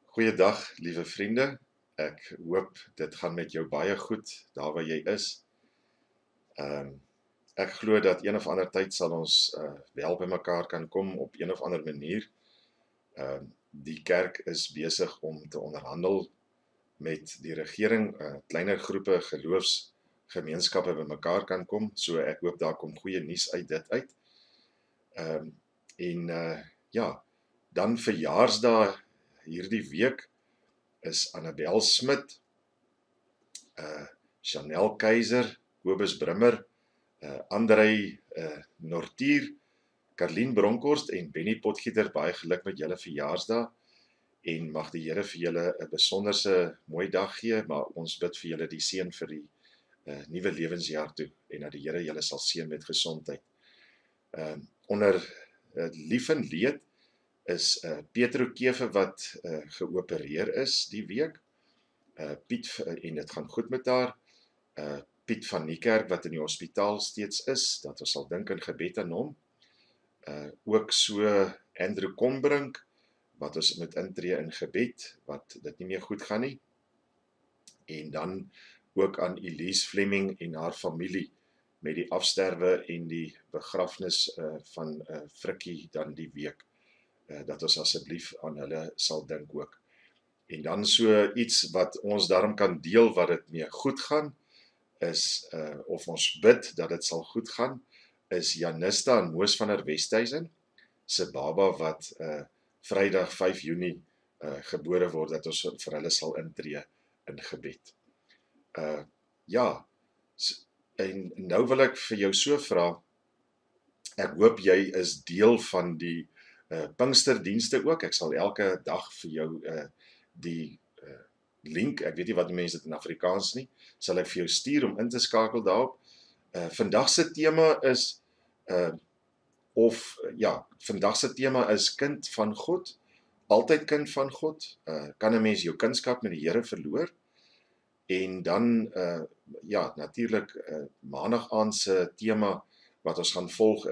Goeiedag, liewe vriende. Ek hoop dit gaan met jou baie goed daar waar jy is. Ek glo dat een of ander tyd sal ons wel by mekaar kan kom op een of ander manier. Die kerk is besig om te onderhandel met die regering, kleiner groepe geloofsgemeenskappe by mekaar kan kom. So ek hoop daar kom goeie nuus uit dit uit. Ja, dan verjaarsdag hierdie week is Annabel Smit, Chanel Keiser, Kobus Brimmer, Andrei Nortier, Karlien Bronkhorst en Benny Potgieter, baie geluk met julle verjaarsdag en mag die Here vir julle 'n besonderse mooi dag gee, maar ons bid vir julle die seën vir die nuwe lewensjaar toe en dat die Here julle sal seën met gesondheid. Onder lief en leed is Petro Keefe wat geopereer is die week. Piet, en dit gaan goed met haar. Piet van Niekerk wat in die hospitaal steeds is, dat ons sal dink in gebed aan hom. Ook so Andrew Kombrink, wat ons moet intree in gebed, wat dit nie meer goed gaan nie. En dan ook aan Elise Fleming en haar familie, met die afsterwe en die begrafnis van Frikkie dan die week, dat ons asseblief aan hulle sal dink ook. En dan so iets wat ons daarom kan deel wat dit mee goed gaan, is, of ons bid dat dit sal goed gaan, is Janista en Moos van der Westhuizen, se baba wat Vrydag 5 Junie gebore word, dat ons vir hulle sal intree in gebed. Ja, en nou wil ek vir jou so vra, ek hoop jy is deel van die Pinksterdienste ook. Ek sal elke dag vir jou die link, ek weet nie wat die mense dit in Afrikaans nie, sal ek vir jou stuur om in te skakel daarop. Vandag se tema is vandag se tema is kind van God, altyd kind van God. Kan 'n mens jou kindskap met die Here verloor? En dan natuurlik maandag aand se tema wat ons gaan volg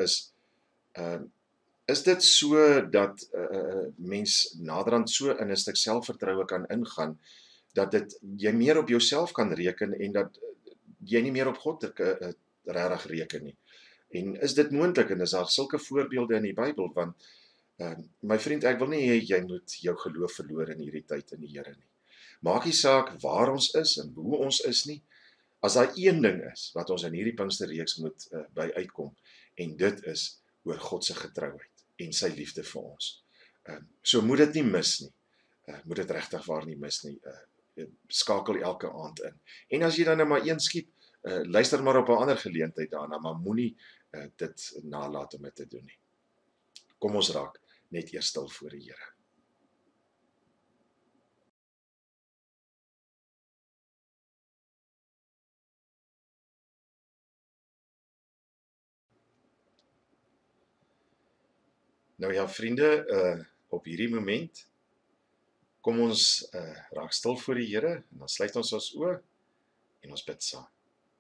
is dit so dat mens naderhand so in 'n stuk selfvertroue kan ingaan dat jy meer op jouself kan reken en dat jy nie meer op God regtig reken nie. En is dit moontlik, en is daar sulke voorbeelde in die Bybel, want my vriend, ek wil nie hê jy moet jou geloof verloor in hierdie tyd in die Here nie. Maak nie saak waar ons is en hoe ons is nie, as daar een ding is wat ons in hierdie Pinksterreeks moet by uitkom, en dit is oor God se getrouheid en sy liefde vir ons. So moet dit nie mis nie, moet dit regtig waar nie mis nie, skakel elke aand in. En as jy dan maar een skiet, luister maar op 'n ander geleentheid daarna, maar moenie dit nalat om dit te doen nie. Kom ons raak net eers stil voor die Here. Nou ja, vriende, op hierdie moment, kom ons raak stil voor die Here, en dan sluit ons ons oë, en ons bid saam.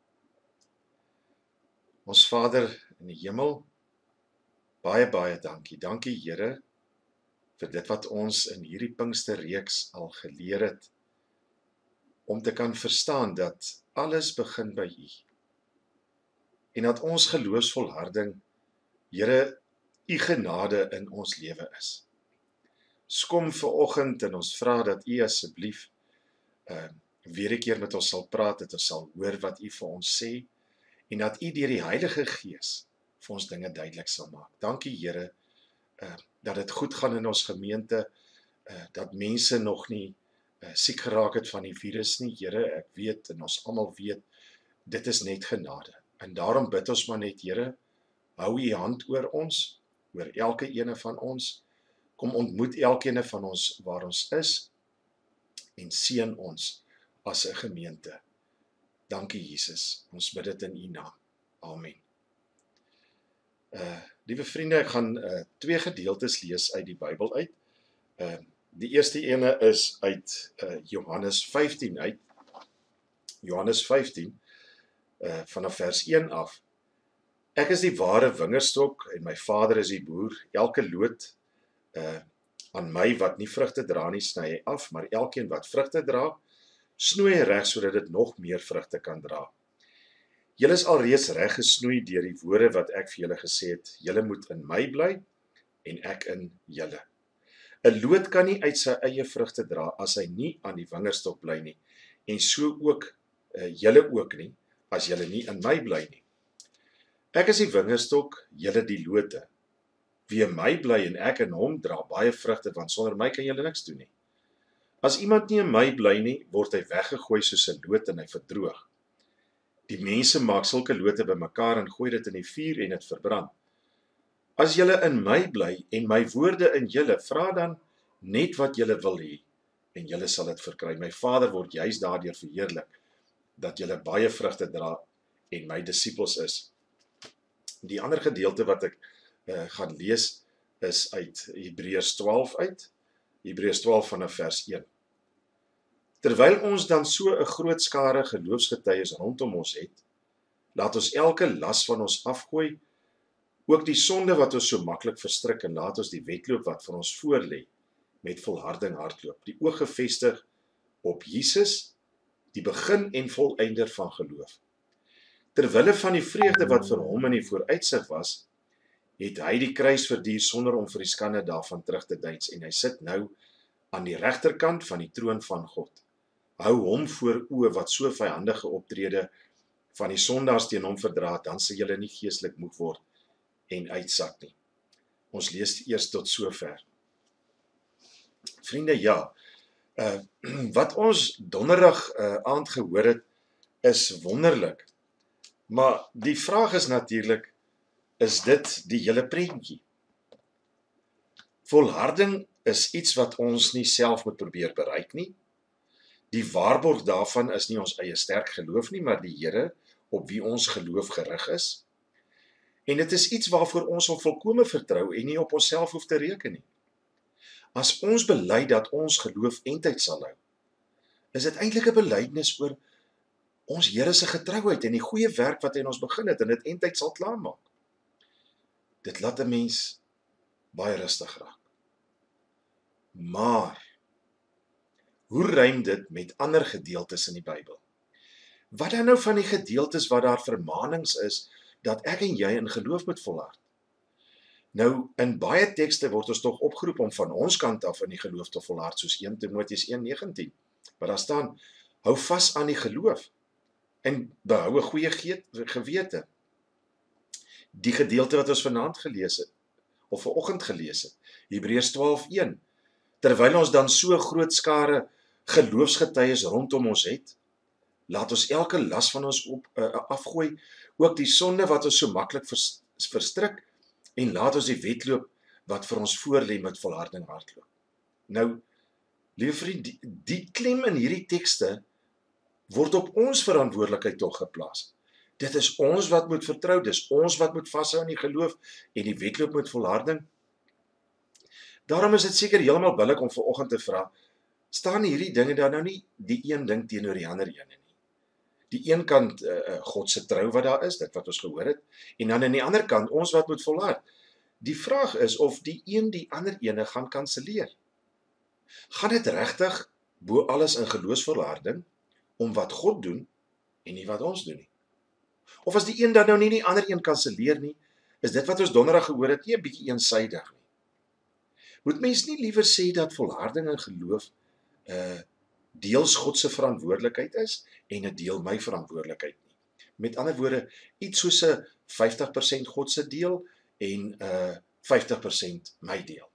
Ons Vader in die hemel, baie dankie. Dankie Here, vir dit wat ons in hierdie Pinksterreeks al geleer het, om te kan verstaan dat alles begin by U. En dat ons geloofsvolharding, Here, U genade in ons lewe is. Kom vanoggend en ons vra dat U asseblief weer 'n keer met ons sal praat, dat ons sal hoor wat U vir ons sê, en dat U deur die Heilige Gees vir ons dinge duidelik sal maak. Dankie Here, dat dit goed gaan in ons gemeente, dat mense nog nie siek geraak het van die virus nie. Here, ek weet en ons almal weet, dit is net genade. En daarom bid ons maar net, Here, hou U hand oor ons, oor elke ene van ons. Kom ontmoet elkeen van ons waar ons is en seën ons as 'n gemeente. Dankie Jesus, ons bid dit in U naam. Amen. Liewe vriende, ek gaan 2 gedeeltes lees uit die Bybel uit. Die eerste ene is uit Johannes 15 uit. Johannes 15 vanaf vers 1 af. Ek is die ware wingerdstok en my Vader is die boer. Elke loot Aan my wat nie vrugte dra nie, sny hy af, maar elkeen wat vrugte dra, snoei hy reg sodat dit nog meer vrugte kan dra. Julle is alreeds reg gesnoei deur die woorde wat ek vir julle gesê het. Julle moet in my bly en ek in julle. 'n Loot kan nie uit sy eie vrugte dra as hy nie aan die wingerdstok bly nie, en so ook julle ook nie, as julle nie in my bly nie. Ek is die wingerdstok, julle die lote. Wie in my bly en ek in hom, dra baie vrugte, want sonder my kan julle niks doen nie. As iemand nie in my bly nie, word hy weggegooi soos 'n loot en hy verdroog. Die mense maak sulke lote bymekaar en gooi dit in die vuur en dit verbrand. As julle in my bly en my woorde in julle, vra dan net wat julle wil hê en julle sal dit verkry. My Vader word juis daardeur verheerlik dat julle baie vrugte dra en my disippels is. Die ander gedeelte wat ek gaan lees is uit Hebreërs 12 uit. Hebreërs 12 vanaf vers 1. Terwyl ons dan so 'n groot skare geloofsgetuies rondom ons het, laat ons elke las van ons afgooi, ook die sonde wat ons so maklik verstrik, en laat ons die wedloop wat vir ons voorlê met volharding hardloop. Die oog gefestig op Jesus, die begin en volëinder van geloof. Terwille van die vreugde wat vir hom in die vooruitsig was, het hy die kruis verduur sonder om vir die skande daarvan terug te deins, en hy sit nou aan die regterkant van die troon van God. Hou hom voor oë wat so vyandige optrede van die sondaars teen hom verdra, dan sal julle nie geestelik moeg word en uitsak nie. Ons lees eers tot sover. Vriende, ja, wat ons donderdag aand gehoor het, is wonderlik. Maar die vraag is natuurlik, is dit die hele prentjie? Volharding is iets wat ons nie self moet probeer bereik nie. Die waarborg daarvan is nie ons eie sterk geloof nie, maar die Here op wie ons geloof gerig is. En dit is iets waarvoor ons op volkome vertrou en nie op onsself hoef te reken nie. As ons bely dat ons geloof eindtyd sal hou, is dit eintlik 'n belydenis oor ons Here se getrouheid en die goeie werk wat hy in ons begin het en dit eindtyd sal klaarmaak. Dit laat 'n mens baie rustig raak. Maar hoe rym dit met ander gedeeltes in die Bybel? Wat dan nou van die gedeeltes waar daar vermaanings is dat ek en jy in geloof moet volhard? Nou, in baie tekste word ons tog opgeroep om van ons kant af in die geloof te volhard, soos 1 Timoteus 1:19. Maar daar staan, hou vas aan die geloof en behou 'n goeie gewete. Die gedeelte wat ons vanaand gelees het, of vanoggend gelees het, Hebreërs 12:1. Terwyl ons dan so groot skare geloofsgetuies rondom ons het, laat ons elke las van ons afgooi, ook die sonde wat ons so maklik verstrik, en laat ons die wedloop wat vir ons voorlê met volharding hardloop. Nou, liewe vriend, die klem in hierdie tekste word op ons verantwoordelikheid tog geplaas. Dit is ons wat moet vertrou, dis ons wat moet vashou in die geloof en die wedloop met volharding. Daarom is dit seker heeltemal billik om vanoggend te vra, staan hierdie dinge dan nou nie die een ding teenoor die ander ene nie? Die een kant God se trou wat daar is, dit wat ons gehoor het, en dan aan die ander kant ons wat moet volhard. Die vraag is of die een die ander ene gaan kanselleer. Gaan dit regtig bo alles in geloofsvolharding om wat God doen en nie wat ons doen nie? Of as die een dan nou nie die ander een kanselleer nie, is dit wat ons donderdag gehoor het nie 'n bietjie eensaidig nie? Moet mens nie liewer sê dat volharding en geloof deels God se verantwoordelikheid is en 'n deel my verantwoordelikheid nie? Met ander woorde, iets soos 'n 50% God se deel en 50% my deel.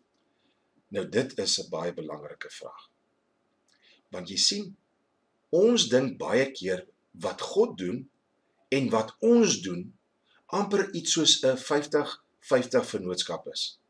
Nou dit is 'n baie belangrike vraag. Want jy sien, ons dink baie keer wat God doen en wat ons doen amper iets soos 'n 50-50 vennootskap is.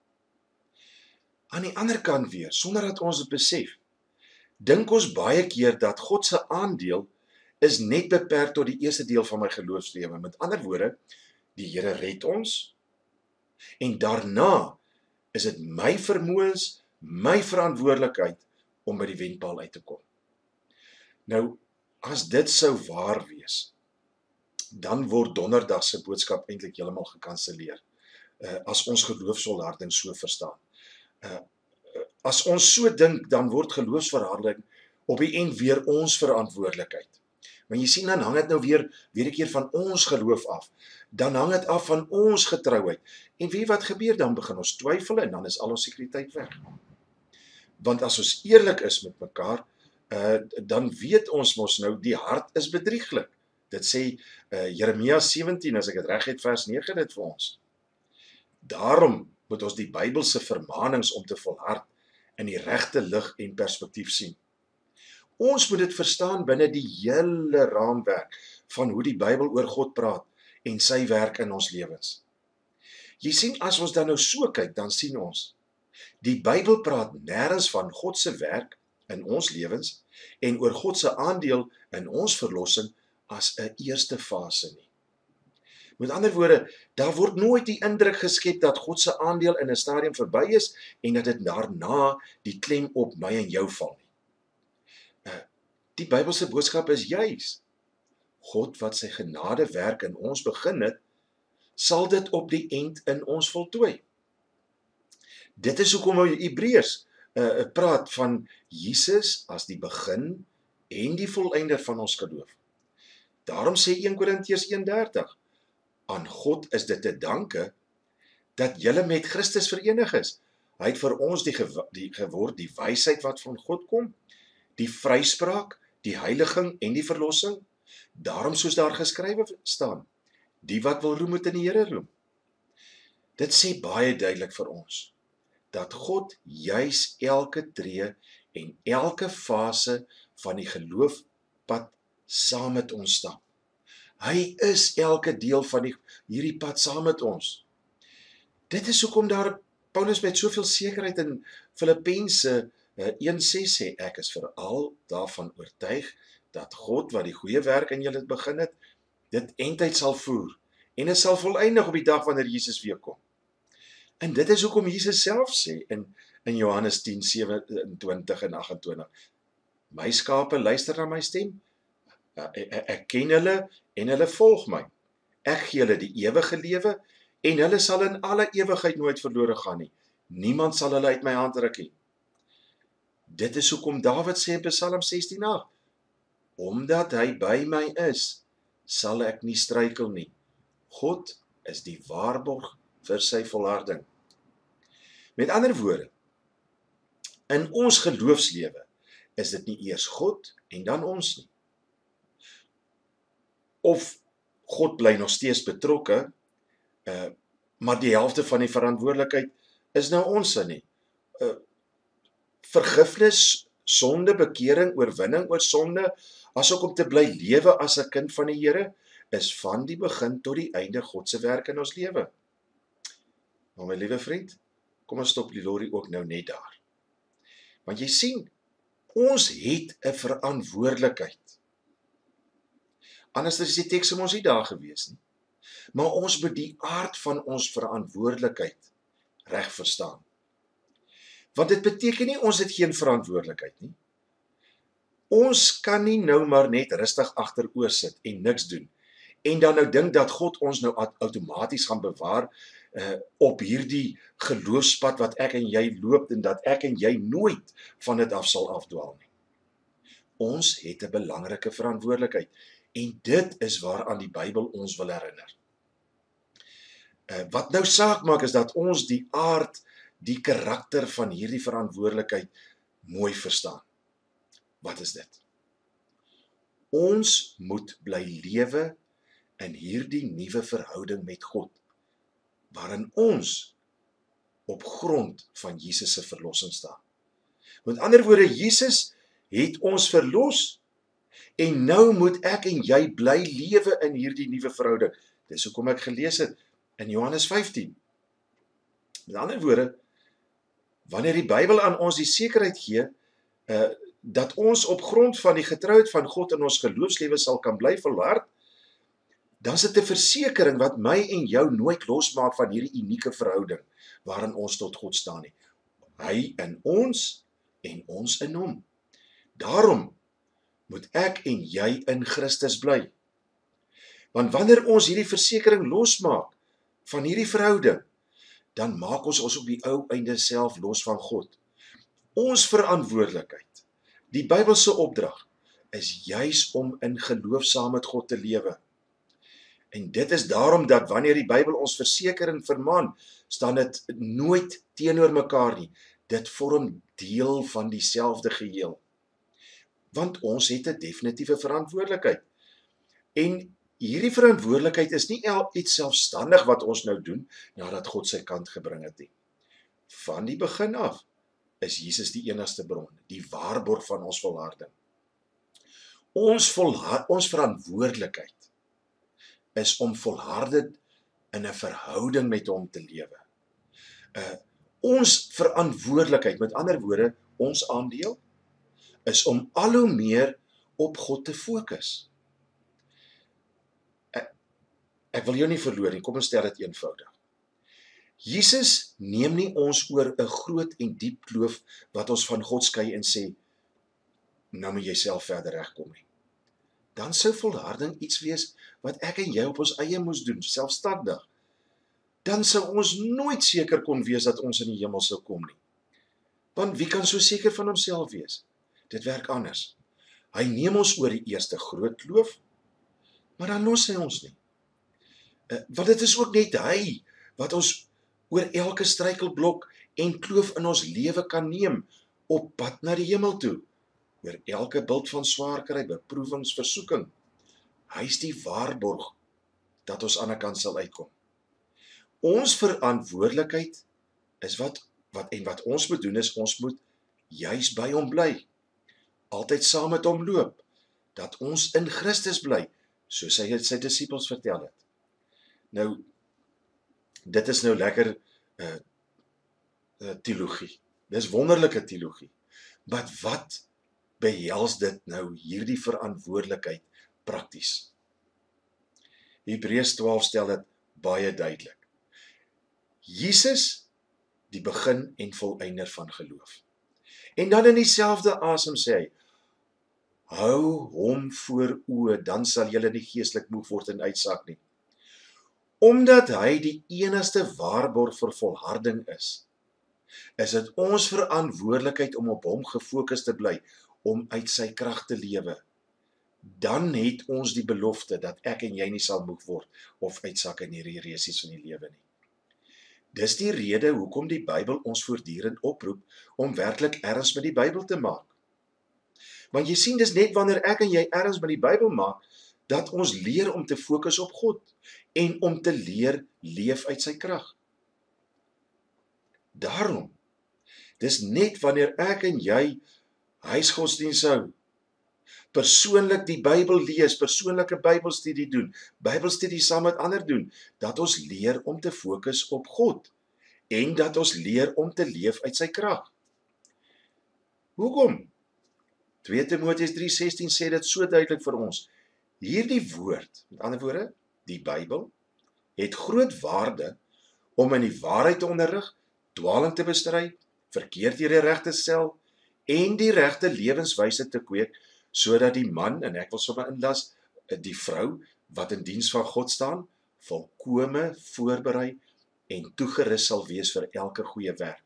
Aan die ander kant weer, sonder dat ons dit besef, dink ons baie keer dat God se aandeel is net beperk tot die eerste deel van my geloofslewe. Met ander woorde, die Here red ons en daarna is dit my vermoëns, my verantwoordelikheid om by die wenpaal uit te kom. Nou, as dit sou waar wees, dan word donderdag se boodskap eintlik heeltemal gekanselleer. As ons geloofsvolharding so verstaan. As ons so dink, dan word geloofsverhandeling op die end weer ons verantwoordelikheid. Maar jy sien, dan hang dit nou weer 'n keer van ons geloof af. Dan hang dit af van ons getrouheid. En weet wat gebeur? Dan begin ons twyfel en dan is al ons sekuriteit weg. Want as ons eerlik is met mekaar, dan weet ons mos nou, die hart is bedrieglik. Dit sê Jeremia 17, as ek dit reg het, vers 9 dit vir ons. Daarom moet ons die Bybelse vermaanings om te volhard in die regte lig en perspektief sien. Ons moet dit verstaan binne die hele raamwerk van hoe die Bybel oor God praat en sy werk in ons lewens. Jy sien, as ons dan nou so kyk, dan sien ons, die Bybel praat nêrens van God se werk in ons lewens en oor God se aandeel in ons verlossing as 'n eerste fase nie. Met ander woorde, daar word nooit die indruk geskep dat God se aandeel in 'n stadium verby is en dat dit daarna die klem op my en jou val nie. Die Bybelse boodskap is juis, God wat sy genadewerk in ons begin het, sal dit op die end in ons voltooi. Dit is hoekom Hebreërs praat van Jesus as die begin en die volëinder van ons geloof. Daarom sê 1 Korintiërs 1:30, aan God is dit te danke dat julle met Christus verenig is. Hy het vir ons geword die wysheid wat van God kom, die vryspraak, die heiliging en die verlossing. Daarom soos daar geskrywe staan, die wat wil roem moet in die Here roem. Dit sê baie duidelik vir ons, dat God juis elke tree en elke fase van die geloofpad saam met ons stap. Hy is elke deel van hierdie pad saam met ons. Dit is hoekom daar Paulus met soveel sekerheid in Filippense 1:6 sê, ek is veral daarvan oortuig, dat God wat die goeie werk in julle begin het, dit eindtyd sal voer, en dit sal volëindig op die dag wanneer Jesus weer kom. En dit is hoekom Jesus self sê, in Johannes 10:27 en 28, my skape luister na my stem, ek ken hulle, en hulle volg my. Ek gee hulle die ewige lewe, en hulle sal in alle ewigheid nooit verlore gaan nie. Niemand sal hulle uit my hand ruk nie. Dit is hoekom Dawid sê in Psalm 16:8, omdat hy by my is, sal ek nie struikel nie. God is die waarborg vir sy volharding. Met ander woorde, in ons geloofslewe is dit nie eers God en dan ons nie. Of God bly nog steeds betrokke, maar die helfte van die verantwoordelikheid is nou ons nie. Vergifnis, sonde, bekering, oorwinning oor sonde, asook om te bly lewe as 'n kind van die Here, is van die begin tot die einde God se werk in ons lewe. Maar my liewe vriend, kom ons stop die lorry ook nou net daar. Want jy sien, ons het 'n verantwoordelikheid. Anders is die teks ons nie daar gewees nie. Maar ons moet die aard van ons verantwoordelikheid reg verstaan. Want dit beteken nie ons het geen verantwoordelikheid nie. Ons kan nie nou maar net rustig agteroor sit en niks doen. En dan nou dink dat God ons nou outomaties gaan bewaar op hierdie geloofspad wat ek en jy loop en dat ek en jy nooit van dit af sal afdwaal nie. Ons het 'n belangrike verantwoordelikheid en dit is waaraan die Bybel ons wil herinner. Wat nou saak maak is dat ons die aard, die karakter van hierdie verantwoordelikheid mooi verstaan. Wat is dit? Ons moet bly lewe in hierdie nuwe verhouding met God, waarin ons op grond van Jesus se verlossing staan. Met ander woorde, Jesus het ons verlos, en nou moet ek en jy bly lewe in hierdie nuwe verhouding. Dis hoekom ek gelees het in Johannes 15. Met ander woorde, wanneer die Bybel aan ons die sekerheid gee, dat ons op grond van die getrouheid van God in ons geloofslewe sal kan bly volhard, dan is dit 'n versekering wat my en jou nooit losmaak van hierdie unieke verhouding, waarin ons tot God staan nie. Hy in ons, en ons in hom. Daarom moet ek en jy in Christus bly. Want wanneer ons hierdie versekering losmaak van hierdie verhouding, dan maak ons op die ou einde self los van God. Ons verantwoordelikheid, die Bybelse opdrag, is juis om in geloof saam met God te lewe. En dit is daarom dat wanneer die Bybel ons verseker en vermaan, staan dit nooit teenoor mekaar nie. Dit vorm deel van dieselfde geheel. Want ons het 'n definitiewe verantwoordelikheid. En hierdie verantwoordelikheid is nie iets selfstandig wat ons nou doen, nadat God sy kant gebring het nie. Van die begin af is Jesus die enigste bron, die waarborg van ons volharding. Ons verantwoordelikheid is om volhardend in 'n verhouding met hom te lewe. Ons verantwoordelikheid, met ander woorde, ons aandeel, is om al hoe meer op God te fokus. Ek wil jou nie verloor nie, kom ons stel dit eenvoudig. Jesus neem nie ons oor 'n groot en diep kloof wat ons van God skei en sê, nou moet jy self verder regkom nie. Dan sou volharding iets wees wat ek en jy op ons eie moes doen, selfstandig. Dan sou ons nooit seker kon wees dat ons in die hemel sou kom nie. Want wie kan so seker van homself wees? Dit werk anders. Hy neem ons oor die eerste groot kloof, maar dan los hy ons nie. Want dit is ook net hy wat ons oor elke struikelblok en kloof in ons lewe kan neem op pad na die hemel toe. Oor elke bult van swaar kry, beproewings, versoeking. Hy is die waarborg dat ons aan die kant sal uitkom. Ons verantwoordelikheid is wat ons moet doen is, ons moet juis by hom bly. Altyd saam met hom loop, dat ons in Christus bly, soos hy dit sy disippels vertel het. Nou, dit is nou lekker teologie. Dis wonderlike teologie. Maar wat behels dit nou, hierdie verantwoordelikheid prakties? Hebreërs 12 stel dit baie duidelik. Jesus, die begin en volëinder van geloof. En dan in dieselfde asem sê hy, hou hom voor oë, dan sal julle nie geestelik moeg word en uitsak nie. Omdat hy die enigste waarborg vir volharding is dit ons verantwoordelikheid om op hom gefokus te bly, om uit sy krag te lewe. Dan het ons die belofte dat ek en jy nie sal moeg word of uitsak in hierdie resies van die lewe nie. Dis die rede hoekom die Bybel ons voortdurend oproep om werklik erns met die Bybel te maak. Want jy sien, dis net wanneer ek en jy erns met die Bybel maak, dat ons leer om te fokus op God en om te leer leef uit sy krag. Daarom, dis net wanneer ek en jy huisgodsdienst hou, persoonlik die Bybel lees, persoonlike Bybelstudie doen, Bybelstudie saam met ander doen, dat ons leer om te fokus op God en dat ons leer om te leef uit sy krag. Hoekom? 2 Timoteus 3:16 sê dit so duidelik vir ons. Hierdie woord, met ander woorde, die Bybel, het groot waarde om in die waarheid te onderrig, dwaling te bestry, verkeerd deur die reg te stel en die regte lewenswyse te kweek, sodat die man, en ek wil sommer inlas, die vrou, wat in diens van God staan, volkome voorberei en toegerus sal wees vir elke goeie werk.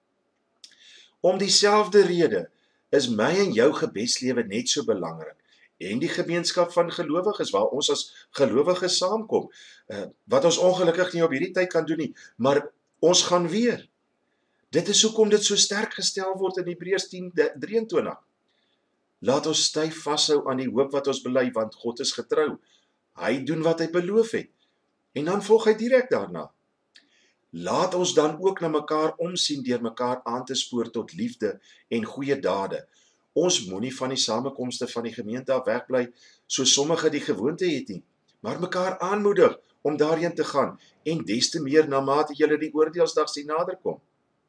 Om dieselfde rede is my en jou gebedslewe net so belangrik, en die gemeenskap van gelowiges, waar ons as gelowiges saamkom, wat ons ongelukkig nie op hierdie tyd kan doen nie, maar ons gaan weer. Dit is hoekom dit so sterk gestel word in Hebreërs 10:23. Laat ons styf vashou aan die hoop wat ons bely, want God is getrou. Hy doen wat hy beloof het. En dan volg hy direk daarna. Laat ons dan ook na mekaar omsien deur mekaar aan te spoor tot liefde en goeie dade. Ons moenie van die samekomste van die gemeente af wegbly, so sommige die gewoonte het nie, maar mekaar aanmoedig om daarheen te gaan, en des te meer na mate julle die oordeelsdag sien naderkom.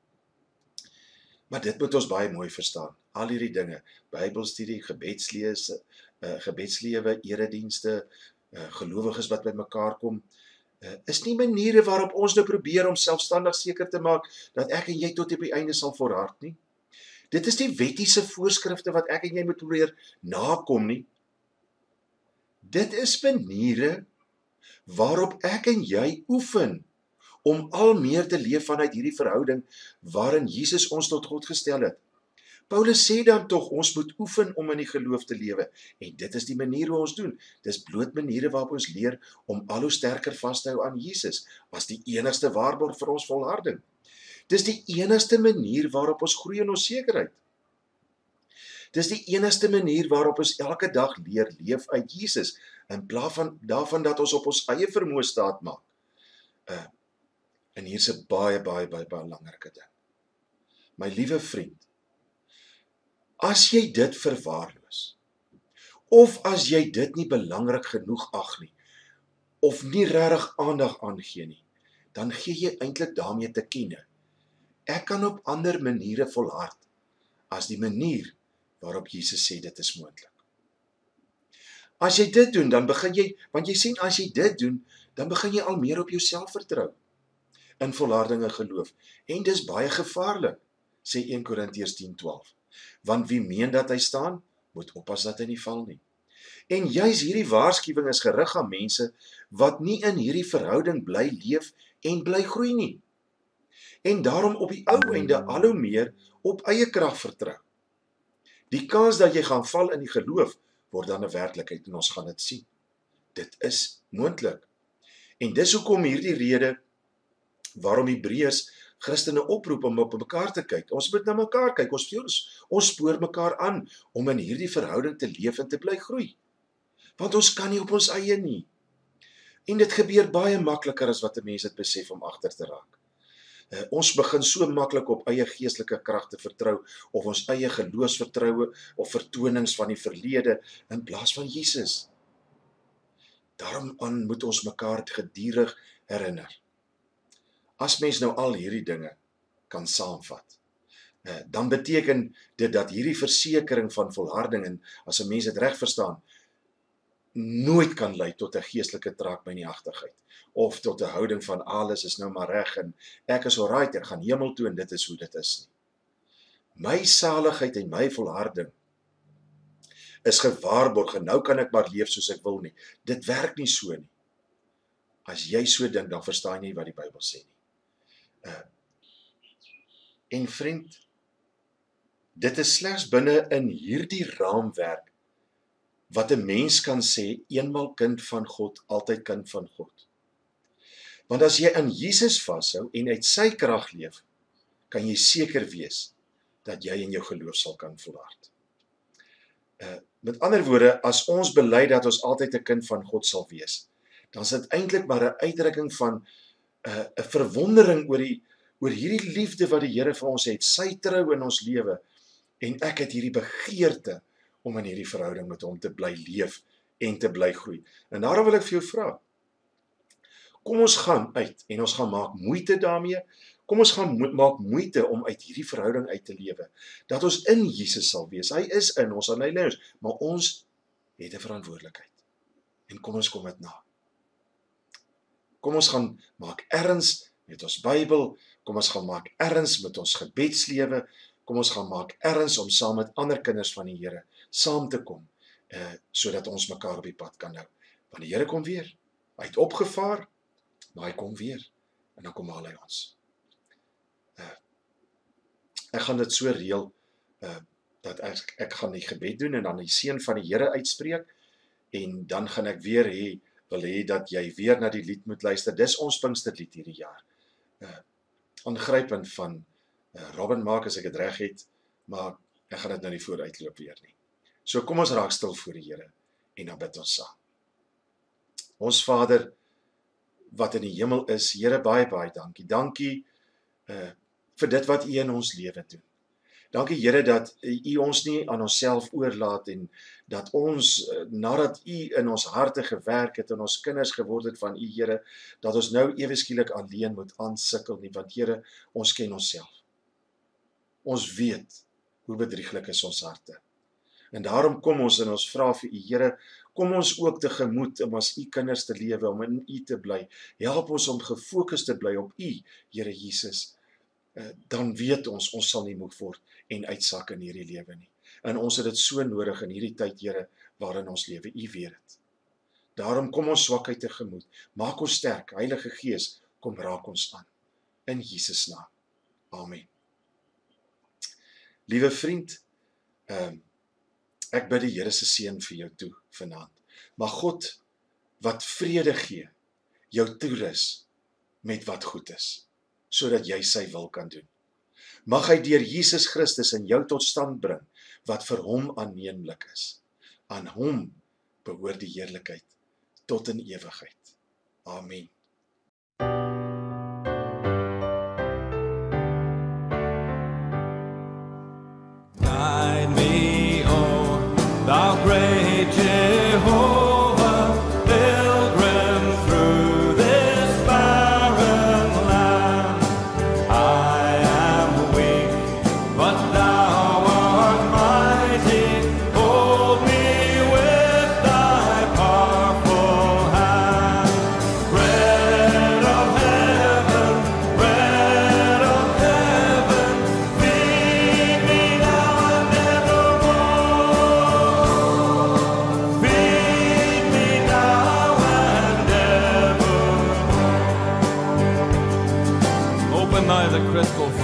Maar dit moet ons baie mooi verstaan, al hierdie dinge, Bybelstudie, gebedslewe, eredienste, gelowiges wat by mekaar kom, is nie maniere waarop ons nou probeer om selfstandig seker te maak, dat ek en jy tot op die einde sal volhard nie. Dit is die wettiese voorskrifte wat ek en jy moet probeer nakom nie. Dit is maniere waarop ek en jy oefen om al meer te leef vanuit hierdie verhouding waarin Jesus ons tot God gestel het. Paulus sê dan tog, ons moet oefen om in die geloof te lewe. En dit is die manier hoe ons doen. Dis bloot maniere waarop ons leer om al hoe sterker vas te hou aan Jesus, as die enigste waarborg vir ons volharding. Dis die enigste manier waarop ons groei in ons sekerheid. Dis die enigste manier waarop ons elke dag leer leef uit Jesus, in plaas van daarvan dat ons op ons eie vermoë staat maak. En hier's 'n baie belangrike ding. My liewe vriend, as jy dit verwaarloos, of as jy dit nie belangrik genoeg ag nie, of nie regtig aandag aangee nie, dan gee jy eintlik daarmee te kenne: ek kan op ander maniere volhard, as die manier waarop Jesus sê dit is moontlik. As jy dit doen, dan begin jy, want jy sien, as jy dit doen, dan begin jy al meer op jouself vertrou, in volharding en geloof. En dis baie gevaarlik, sê 1 Korintiërs 10:12. Want wie meen dat hy staan, moet oppas dat hy nie val nie. En juis hierdie waarskuwing is gerig aan mense wat nie in hierdie verhouding bly leef en bly groei nie. En daarom op die ou einde al hoe meer op eie krag vertrou. Die kans dat jy gaan val in die geloof word dan 'n werklikheid, en ons gaan dit sien. Dit is moontlik. En dis hoekom hierdie rede waarom Hebreërs Christene oproep om op mekaar te kyk. Ons moet na mekaar kyk, ons spoor mekaar aan om in hierdie verhouding te leef en te bly groei. Want ons kan nie op ons eie nie. En dit gebeur baie makliker as wat 'n mens dit besef om agter te raak. Ons begin so maklik op eie geestelike krag te vertrou, of ons eie geloofsvertroue, of vertonings van die verlede, in plaas van Jesus. Daarom moet ons mekaar gedurig herinner. As mens nou al hierdie dinge kan saamvat, dan beteken dit dat hierdie versekering van volharding, en as 'n mens dit reg verstaan, nooit kan lei tot 'n geestelike traagmeinigheid, of tot 'n houding van alles is nou maar reg, en ek is alright, ek gaan hemel toe, en dit is hoe dit is nie. My saligheid en my volharding is gewaarborg, en nou kan ek maar leef soos ek wil nie. Dit werk nie so nie. As jy so dink, dan verstaan jy nie wat die Bybel sê nie. En vriend, dit is slegs binne in hierdie raamwerk wat 'n mens kan sê, eenmal kind van God, altyd kind van God. Want as jy aan Jesus vashou en uit sy krag leef, kan jy seker wees dat jy in jou geloof sal kan volhard. Met ander woorde, as ons bely dat ons altyd 'n kind van God sal wees, dan is dit eintlik maar 'n uitdrukking van 'n verwondering oor hierdie liefde wat die Here vir ons het, sy trou in ons lewe, en ek het hierdie begeerte om in hierdie verhouding met hom te bly leef en te bly groei. En daarom wil ek vir jou vra, kom ons gaan uit en ons gaan maak moeite daarmee, kom ons gaan maak moeite om uit hierdie verhouding uit te lewe, dat ons in Jesus sal wees. Hy is in ons en hy lei ons, maar ons het 'n verantwoordelikheid. En kom ons kom dit na. Kom ons gaan maak erns met ons Bybel, kom ons gaan maak erns met ons gebedslewe, kom ons gaan maak erns om saam met ander kinders van die Here saam te kom, sodat ons mekaar op die pad kan hou. Want die Here kom weer. Hy het opgevaar, maar hy kom weer, en dan kom haal hy ons. Ek gaan dit so reël, dat ek gaan die gebed doen, en dan die seën van die Here uitspreek, en dan gaan ek weer wil hê dat jy weer na die lied moet luister. Dis ons Pinksterlied hierdie jaar. Aangrypend van Robin Maak, as ek dit reg het, maar ek gaan dit nou nie vooruitloop weer nie. So kom ons raak stil voor die Here, en dan bid ons saam. Ons Vader, wat in die hemel is, Here, baie dankie. Dankie vir dit wat U in ons lewe doen. Dankie Here dat U ons nie aan onsself oorlaat, en dat ons, nadat U in ons harte gewerk het en ons kinders geword het van U, Here, dat ons nou ewe skielik alleen moet aansukkel nie, want Here, ons ken onsself. Ons weet hoe bedrieglik is ons harte. En daarom kom ons en ons vra vir U, Here, kom ons ook tegemoet om as U kinders te lewe, om in U te bly. Help ons om gefokus te bly op U, Here Jesus. Dan weet ons sal nie moeg word en uitsak in hierdie lewe nie. En ons het dit so nodig in hierdie tyd, Here, waarin ons lewe. U weet dit. Daarom kom ons swakheid tegemoet. Maak ons sterk. Heilige Gees, kom raak ons aan. In Jesus naam. Amen. Liewe vriend, ek bid die Here se seën vir jou toe vanaand. Maar God wat vrede gee, jou toerus met wat goed is, sodat jy sy wil kan doen. Mag hy deur Jesus Christus in jou tot stand bring, wat vir hom aanneemlik is. Aan hom behoort die heerlikheid tot in ewigheid. Amen. Guide me, O thou great Jehovah, pilgrim through this barren land. I am weak, but thou art mighty. Hold me with thy powerful hand. Bread of heaven, feed me now and evermore. Feed me now and evermore. Open thy the crystal